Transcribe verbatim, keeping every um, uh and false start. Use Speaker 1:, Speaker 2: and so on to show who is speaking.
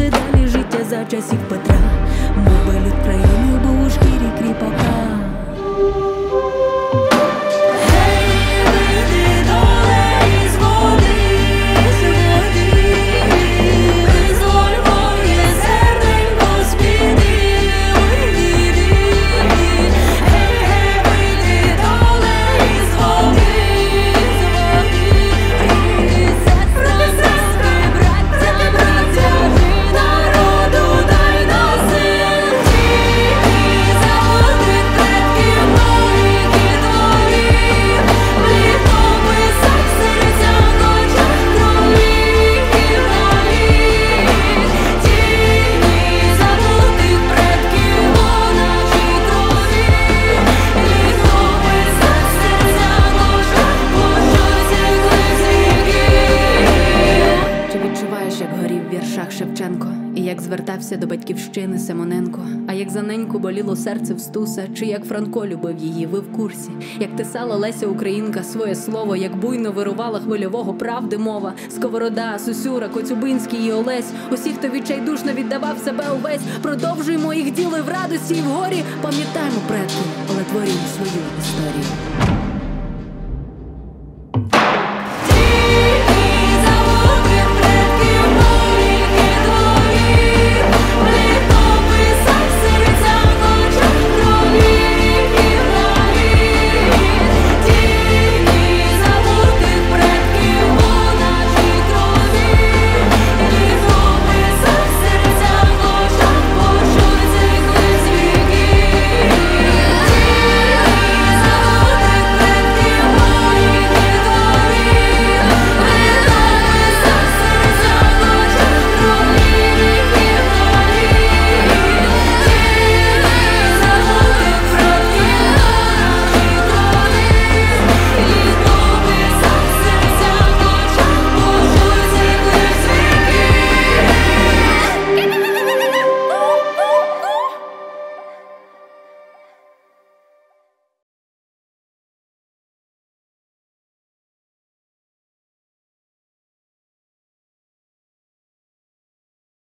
Speaker 1: буде далі життя за часів Петра. Мов би люд країни був у шкірі кріпака. Шевченко, і як звертався до батьківщини Симоненко, а як за неньку боліло серце в Стуса, чи як Франко любив її, ви в курсі, як тисала Леся Українка своє слово, як буйно вирувала хвильового правди мова, Сковорода, Сусюра, Коцюбинський і Олесь, усі, хто відчайдушно віддавав себе увесь, продовжуємо їх діло в радості і в горі, пам'ятаємо предків, але творимо свою історію.